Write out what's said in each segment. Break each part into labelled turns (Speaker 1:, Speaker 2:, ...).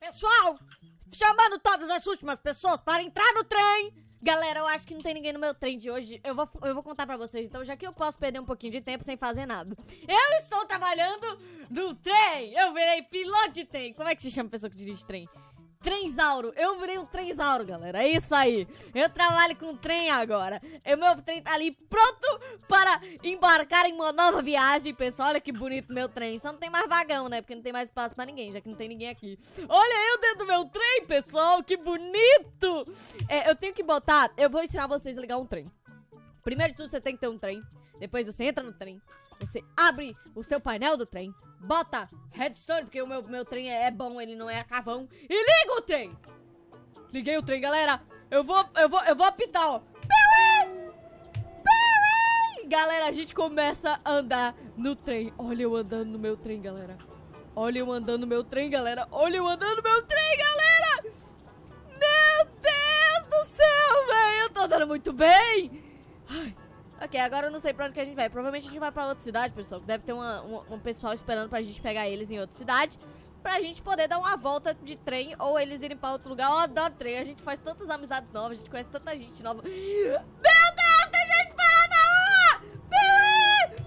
Speaker 1: Pessoal, chamando todas as últimas pessoas para entrar no trem. Galera, eu acho que não tem ninguém no meu trem de hoje. Eu vou contar pra vocês, então, já que eu posso perder um pouquinho de tempo sem fazer nada. Eu estou trabalhando no trem. Eu virei piloto de trem. Como é que se chama a pessoa que dirige trem? Trenzauro. Eu virei um trenzauro, galera. É isso aí. Eu trabalho com trem agora. O meu trem tá ali pronto para embarcar em uma nova viagem, pessoal. Olha que bonito meu trem. Só não tem mais vagão, né? Porque não tem mais espaço pra ninguém, já que não tem ninguém aqui. Olha eu dentro do meu trem, pessoal. Que bonito. Eu tenho que botar... Eu vou ensinar vocês a ligar um trem. Primeiro de tudo, você tem que ter um trem. Depois você entra no trem. Você abre o seu painel do trem. Bota redstone, porque o meu trem é bom, ele não é a cavão. E liga o trem! Liguei o trem, galera. Eu vou apitar, ó. Piuí! Piuí! Galera, a gente começa a andar no trem. Olha eu andando no meu trem, galera. Olha eu andando no meu trem, galera. Olha eu andando no meu trem, galera. Meu Deus do céu, velho. Eu tô andando muito bem. Ai. Ok, agora eu não sei pra onde que a gente vai. Provavelmente a gente vai pra outra cidade, pessoal. Deve ter um pessoal esperando pra gente pegar eles em outra cidade. Pra gente poder dar uma volta de trem ou eles irem pra outro lugar. Eu adoro trem. A gente faz tantas amizades novas. A gente conhece tanta gente nova. Meu Deus, tem gente parando na rua! Piuí!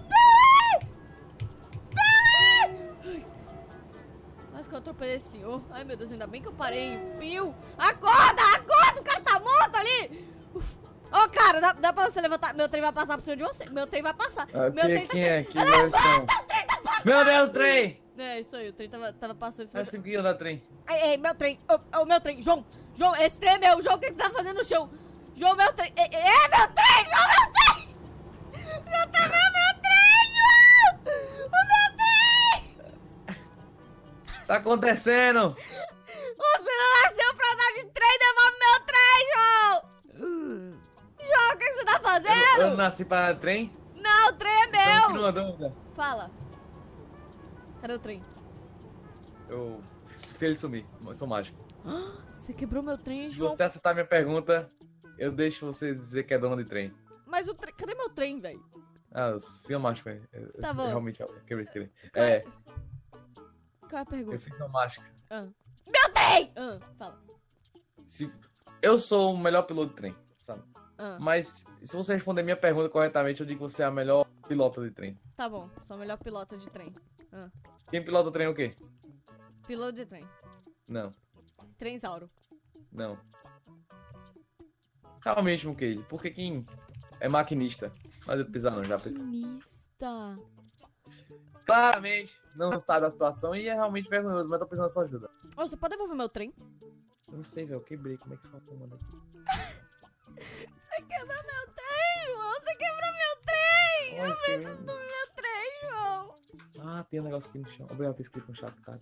Speaker 1: Piuí! Piuí! Quase que eu atropelei esse senhor. Ai, meu Deus, ainda bem que eu parei. Piu! Acorda! Acorda! O cara tá morto ali! Ô, cara, dá pra você levantar? Meu trem vai passar por cima de você. Meu trem vai passar. Meu trem tá chegando.
Speaker 2: Que versão?
Speaker 1: O trem tá passando!
Speaker 2: Meu Deus, o trem!
Speaker 1: É, isso aí, o trem tava passando.
Speaker 2: Mas sempre que andar trem.
Speaker 1: Ei, meu trem. O meu trem. João, esse trem é meu. João, o que você tá fazendo no chão? João, meu trem. Meu trem, João, meu trem! Já tá meu trem, João! O meu trem!
Speaker 2: Tá acontecendo?
Speaker 1: Você não nasceu pra andar de trem, devolve meu trem, João! João, o que você tá fazendo?
Speaker 2: Eu não nasci para trem?
Speaker 1: Não, o trem é meu!
Speaker 2: Então, tira uma dúvida.
Speaker 1: Fala. Cadê o trem?
Speaker 2: Eu fiz ele sumir. Eu sou mágico.
Speaker 1: Você quebrou meu trem,
Speaker 2: Se
Speaker 1: João.
Speaker 2: você acertar minha pergunta, eu deixo você dizer que é dona de trem.
Speaker 1: Mas o trem... Cadê meu trem, velho?
Speaker 2: Ah, eu fui mágico, velho.
Speaker 1: Tá bom.
Speaker 2: Realmente quebrei esse trem.
Speaker 1: Qual é a pergunta?
Speaker 2: Eu fiz uma mágica.
Speaker 1: Meu trem! Fala.
Speaker 2: Eu sou o melhor piloto de trem, sabe?
Speaker 1: Mas
Speaker 2: se você responder minha pergunta corretamente, eu digo que você é a melhor pilota de trem.
Speaker 1: Tá bom, sou a melhor pilota de trem.
Speaker 2: Quem pilota trem é o quê?
Speaker 1: Piloto de trem.
Speaker 2: Não.
Speaker 1: Trenzauro.
Speaker 2: Não. Realmente, Mukase, porque quem é maquinista? Mas eu pisar não, já pisar.
Speaker 1: Maquinista.
Speaker 2: Claramente não sabe a situação e é realmente vergonhoso, mas tô precisando da sua ajuda.
Speaker 1: Ô, você pode devolver meu trem?
Speaker 2: Eu não sei, velho, eu quebrei, como é que fala, mano?
Speaker 1: Você quebrou meu trem, João! Você quebrou meu trem!
Speaker 2: Olha,
Speaker 1: Eu preciso do meu trem, João!
Speaker 2: Ah, tem um negócio aqui no chão. Obrigado por ter escrito no chat, tá?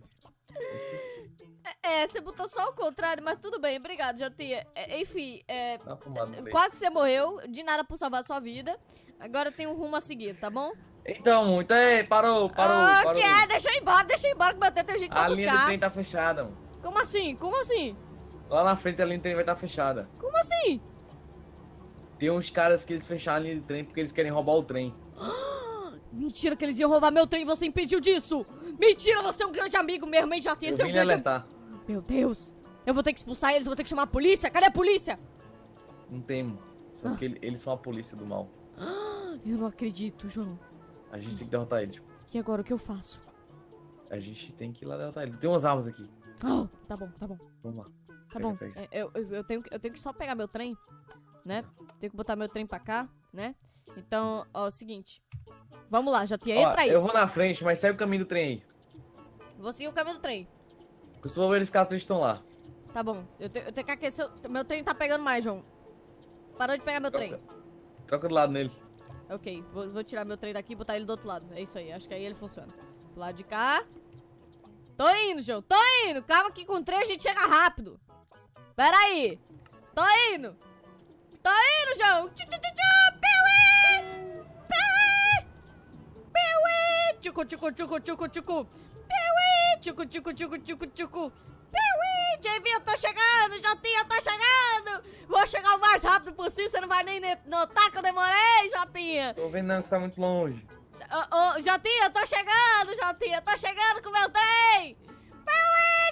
Speaker 1: Você botou só o contrário, mas tudo bem, obrigado, Jotinha. Enfim,
Speaker 2: quase
Speaker 1: você morreu, de nada por salvar a sua vida. Agora tem um rumo a seguir, tá bom?
Speaker 2: Então, parou.
Speaker 1: Que é? Deixa eu ir embora que meu trem tem gente pra
Speaker 2: A
Speaker 1: buscar.
Speaker 2: linha do trem tá fechada, mano.
Speaker 1: Como assim? Como assim?
Speaker 2: Lá na frente a linha do trem vai estar fechada.
Speaker 1: Como assim?
Speaker 2: Tem uns caras que eles fecharam a linha do trem porque eles querem roubar o trem.
Speaker 1: Mentira que eles iam roubar meu trem e você impediu disso! Mentira, você é um grande amigo mesmo, hein, já tem
Speaker 2: Eu
Speaker 1: seu
Speaker 2: vim
Speaker 1: grande...
Speaker 2: alertar.
Speaker 1: Meu Deus! Eu vou ter que expulsar eles, vou ter que chamar a polícia! Cadê a polícia?
Speaker 2: Não temo. Só que eles são a polícia do mal.
Speaker 1: Eu não acredito, João.
Speaker 2: A gente tem que derrotar eles.
Speaker 1: E agora o que eu faço?
Speaker 2: A gente tem que ir lá derrotar eles. Tem umas armas aqui.
Speaker 1: Tá bom.
Speaker 2: Vamos lá.
Speaker 1: Tá bom. Eu tenho que só pegar meu trem, né? Tenho que botar meu trem pra cá, né? Então, ó, é o seguinte. Vamos lá, já tinha. Entra aí.
Speaker 2: Eu vou na frente, mas segue o caminho do trem aí.
Speaker 1: Vou seguir o caminho do trem.
Speaker 2: Eu só vou verificar se eles estão lá.
Speaker 1: Tá bom. Eu tenho que aquecer. Meu trem tá pegando mais, João. Parou de pegar meu trem.
Speaker 2: Troca do lado nele.
Speaker 1: Ok, vou tirar meu trem daqui e botar ele do outro lado. É isso aí, acho que aí ele funciona. Do lado de cá. Tô indo, João, tô indo. Calma que com o trem a gente chega rápido. Pera aí. Tô indo, João. Piuí! Piuí! Piuí! Tchucu, tchucu, tchucu, tchucu, tchucu. Piuí! Tchucu, tchucu, tchucu, tchucu, tchucu. Piuí! JV, eu tô chegando. Jotinha, eu tô chegando. Vou chegar o mais rápido possível. Você não vai nem notar que eu demorei, Jotinha.
Speaker 2: Tô vendo não, que você tá muito longe.
Speaker 1: Jotinha, eu tô chegando, Jotinha. Eu tô chegando com o meu trem. Piuí!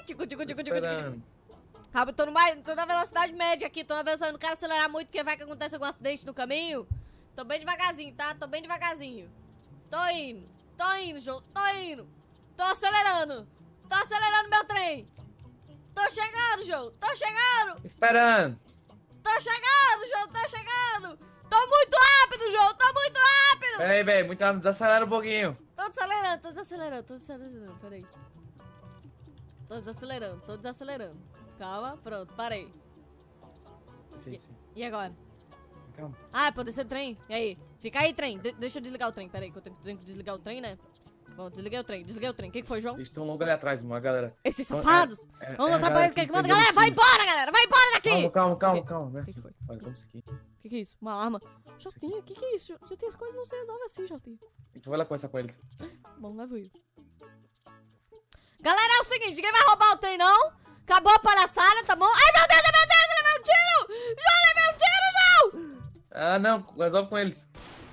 Speaker 2: Tô esperando.
Speaker 1: Ah, eu tô na velocidade média aqui, tô na velocidade, não quero acelerar muito, porque vai que acontece algum acidente no caminho. Tô bem devagarzinho, tá? Tô bem devagarzinho. Tô indo, João, tô indo. Tô acelerando meu trem. Tô chegando, João, tô chegando.
Speaker 2: Esperando.
Speaker 1: Tô chegando, João, tô chegando. Tô muito rápido, João, tô muito rápido.
Speaker 2: Peraí, velho, muito rápido, desacelera um pouquinho.
Speaker 1: Tô desacelerando, peraí. Tô desacelerando. Calma, pronto, parei.
Speaker 2: Sim.
Speaker 1: E agora?
Speaker 2: Calma.
Speaker 1: Ah, é pra descer o trem? E aí? Fica aí, trem. Deixa eu desligar o trem, peraí, que eu tenho que desligar o trem, né? Bom, desliguei o trem. O que foi, João?
Speaker 2: Eles estão logo ali atrás, mano, galera.
Speaker 1: Esses safados! Vamos mostrar pra eles o que é que manda.
Speaker 2: perdeu
Speaker 1: Galera,
Speaker 2: os
Speaker 1: vai
Speaker 2: filhos.
Speaker 1: embora, galera! Vai embora daqui!
Speaker 2: Calma. Não é
Speaker 1: Que
Speaker 2: assim.
Speaker 1: foi?
Speaker 2: Olha, toma isso aqui.
Speaker 1: O que é isso? Uma arma. Jotinha, o que é isso? Jotinha, as coisas não se resolvem assim, Jotinha.
Speaker 2: Então vai lá conversar com eles.
Speaker 1: Bom, levo eu. Galera, é o seguinte, ninguém vai roubar o trem, não. Acabou a palhaçada, tá bom? Ai, meu Deus, ele levou um tiro! João, levei um tiro, João!
Speaker 2: Ah, não, resolve com eles.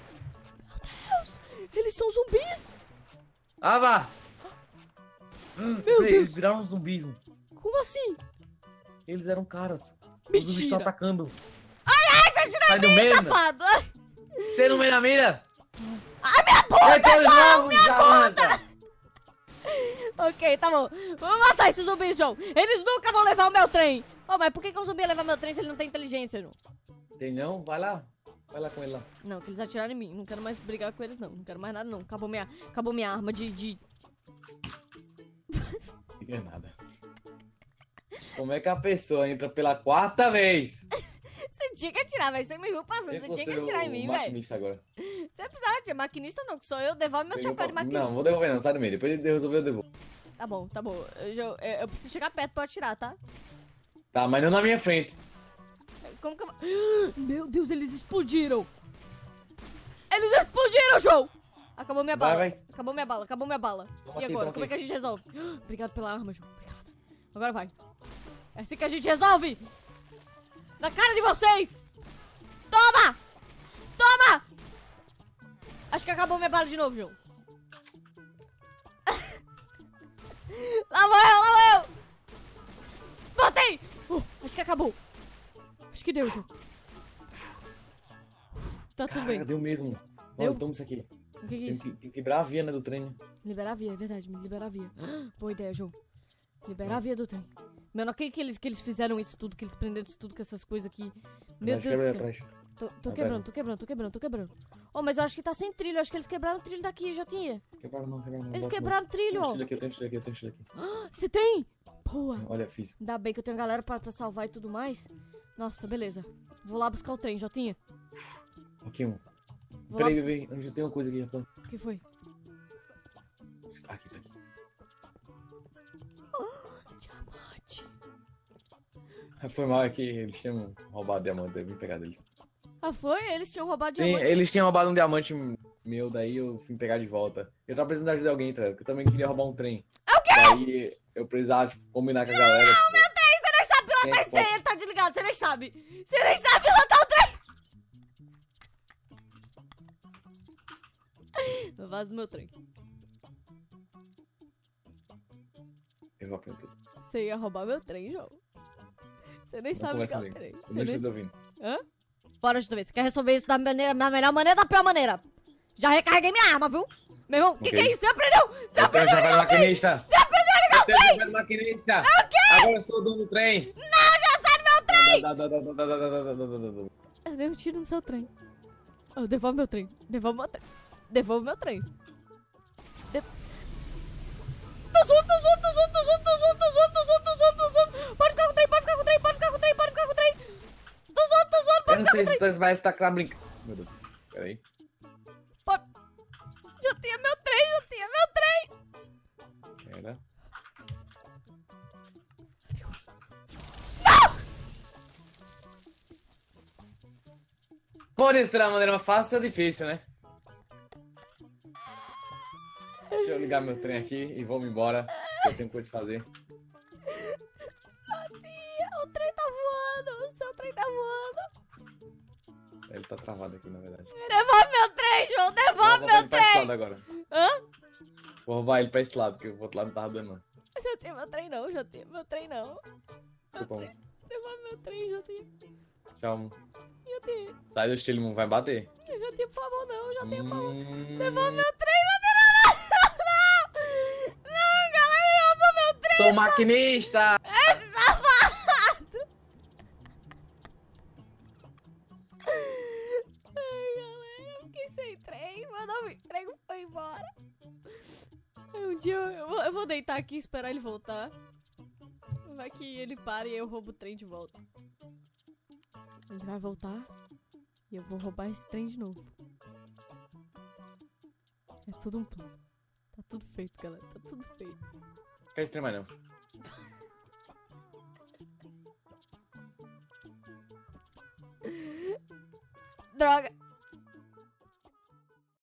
Speaker 1: Eles são zumbis!
Speaker 2: Ah, vá!
Speaker 1: Meu
Speaker 2: Peraí,
Speaker 1: Deus!
Speaker 2: eles viraram zumbis, mano.
Speaker 1: Como assim?
Speaker 2: Eles eram caras. Os zumbis
Speaker 1: Mentira!
Speaker 2: estão atacando.
Speaker 1: Ai, você tira
Speaker 2: Sai
Speaker 1: a
Speaker 2: do
Speaker 1: mim,
Speaker 2: meio, né?
Speaker 1: safado! Ai,
Speaker 2: Você não vem na mira?
Speaker 1: minha puta,
Speaker 2: Vai,
Speaker 1: João!
Speaker 2: minha
Speaker 1: Puta! Ok, tá bom. Vamos matar esses zumbis, João. Eles nunca vão levar o meu trem. Oh, mas por que um zumbi ia levar meu trem se ele não tem inteligência, João?
Speaker 2: Tem não? Vai lá. Vai lá com ele lá.
Speaker 1: Não, que eles atiraram em mim. Não quero mais brigar com eles, não. Não quero mais nada, não. Acabou minha arma de...
Speaker 2: Não é nada. Como é que a pessoa entra pela quarta vez?
Speaker 1: Você tinha que atirar, velho. Você me viu passando. Você tinha que atirar em mim, velho.
Speaker 2: Maquinista agora.
Speaker 1: Você precisava atirar. Maquinista não, que sou eu. Devolve meu chapéu de maquinista.
Speaker 2: Não, vou devolver não. Sai do meio. Depois ele resolver, eu devolvo.
Speaker 1: Tá bom, tá bom. Eu preciso chegar perto pra atirar, tá?
Speaker 2: Tá, mas não na minha frente.
Speaker 1: Como que eu vou... Meu Deus, eles explodiram. Eles explodiram, João. Acabou minha bala.
Speaker 2: Vai.
Speaker 1: Acabou minha bala.
Speaker 2: Toma
Speaker 1: E
Speaker 2: aqui,
Speaker 1: agora?
Speaker 2: toma
Speaker 1: Como é que
Speaker 2: aqui.
Speaker 1: a gente resolve? Obrigado pela arma, João. Obrigado. Agora vai. É assim que a gente resolve. Na cara de vocês. Toma! Acho que acabou minha bala de novo, João. Lá vou eu! Botei! Acho que acabou. Acho que deu, João. Tá tudo bem.
Speaker 2: Caraca, deu mesmo.
Speaker 1: Deu?
Speaker 2: Olha, toma isso aqui.
Speaker 1: O que é
Speaker 2: Tem
Speaker 1: isso?
Speaker 2: que quebrar a via, né, do trem. Né?
Speaker 1: Liberar a via, é verdade, me liberar a via. Boa ideia, João. Liberar a via do trem. Meu, não acredito que eles fizeram isso tudo, que eles prenderam isso tudo com essas coisas aqui. Meu
Speaker 2: Mas
Speaker 1: Deus
Speaker 2: quebra
Speaker 1: do céu.
Speaker 2: atrás.
Speaker 1: Tô
Speaker 2: Vai,
Speaker 1: quebrando. Oh, mas eu acho que tá sem trilho, eu acho que eles quebraram o trilho daqui, já tinha.
Speaker 2: Quebraram não.
Speaker 1: Eles
Speaker 2: Bota
Speaker 1: quebraram o trilho, ó.
Speaker 2: não. Eu tenho trilho aqui.
Speaker 1: Você tem? Boa.
Speaker 2: Olha, fiz.
Speaker 1: Ainda bem que eu tenho galera pra salvar e tudo mais. Nossa, beleza. Vou lá buscar o trem, Jotinha.
Speaker 2: Aqui um.
Speaker 1: Vou lá
Speaker 2: Peraí,
Speaker 1: buscar...
Speaker 2: bebê. Eu já tenho uma coisa aqui, rapaz.
Speaker 1: O que foi?
Speaker 2: Aqui, tá aqui.
Speaker 1: Diamante.
Speaker 2: Foi mal, é que eles tinham roubado diamante. Eu vim pegar deles.
Speaker 1: Ah, foi? Eles tinham roubado
Speaker 2: Sim,
Speaker 1: diamante.
Speaker 2: eles tinham roubado um diamante meu, daí eu fui pegar de volta. Eu tava precisando da ajuda de alguém, tá? Porque eu também queria roubar um trem.
Speaker 1: É o quê?
Speaker 2: Daí eu precisava, tipo, combinar com a galera. Tipo,
Speaker 1: Você nem sabe pilotar
Speaker 2: Quem
Speaker 1: esse trem, ele tá desligado, você nem sabe. Você nem sabe pilotar o trem. Eu vazo do meu trem.
Speaker 2: eu vou aprender.
Speaker 1: Você ia roubar meu trem, João. Você nem
Speaker 2: Não
Speaker 1: sabe
Speaker 2: conversa
Speaker 1: ligar o
Speaker 2: comigo.
Speaker 1: trem.
Speaker 2: Eu não estou ouvindo.
Speaker 1: Hã? Bora, deixa eu ver. Você quer resolver isso da melhor maneira ou da pior maneira? Já recarreguei minha arma, viu? Meu irmão, que
Speaker 2: Ok.
Speaker 1: é isso? Você aprendeu? Você
Speaker 2: Eu tenho
Speaker 1: aprendeu a
Speaker 2: chapéu
Speaker 1: ligar
Speaker 2: do
Speaker 1: o trem?
Speaker 2: maquinista!
Speaker 1: Você aprendeu a ligar o
Speaker 2: Eu tenho
Speaker 1: trem?
Speaker 2: chapéu do maquinista! Agora eu sou o dono do trem!
Speaker 1: Não, já sai do meu trem!
Speaker 2: Dá.
Speaker 1: Eu dei um tiro no seu trem. Oh, devolve meu trem. Devolve meu trem. Devolve meu trem. Tô junto. Pode ficar com o trem, pode ficar com o trem. Tô junto,
Speaker 2: Eu não sei se você vai estar brincando. Meu Deus. Peraí.
Speaker 1: Já tinha meu trem.
Speaker 2: Pera. Pode ser uma maneira fácil ou difícil, né? Deixa eu ligar meu trem aqui e vou-me embora. Eu tenho coisa pra fazer.
Speaker 1: O trem tá voando. O seu trem tá voando.
Speaker 2: Ele tá travado aqui, na verdade.
Speaker 1: Devolve meu trem, João. Devolve
Speaker 2: Vou
Speaker 1: meu
Speaker 2: roubar ele pra esse
Speaker 1: trem.
Speaker 2: lado agora.
Speaker 1: Hã?
Speaker 2: Vou roubar ele pra esse lado, porque o outro lado não tava dando, não.
Speaker 1: Eu já tenho meu trem, não. não, Jotinha. Meu trem não.
Speaker 2: Tá bom.
Speaker 1: Devolve meu trem, Jotinha.
Speaker 2: Tchau.
Speaker 1: Jotinha.
Speaker 2: Sai do estilo, vai bater.
Speaker 1: Jotinha, por favor, não. Jotinha, por favor. Devolve
Speaker 2: Hum...
Speaker 1: meu trem, Jotinha. Não! Não, galera, devolve meu trem.
Speaker 2: Sou maquinista!
Speaker 1: É safado! Ai, galera, eu fiquei sem trem. Meu novo emprego foi embora. Um dia eu vou deitar aqui e esperar ele voltar. Vai que ele para e eu roubo o trem de volta. Ele vai voltar e eu vou roubar esse trem de novo. É tudo um plano. Tá tudo feito, galera. Tá tudo feito.
Speaker 2: Quer esse trem mais não.
Speaker 1: Droga!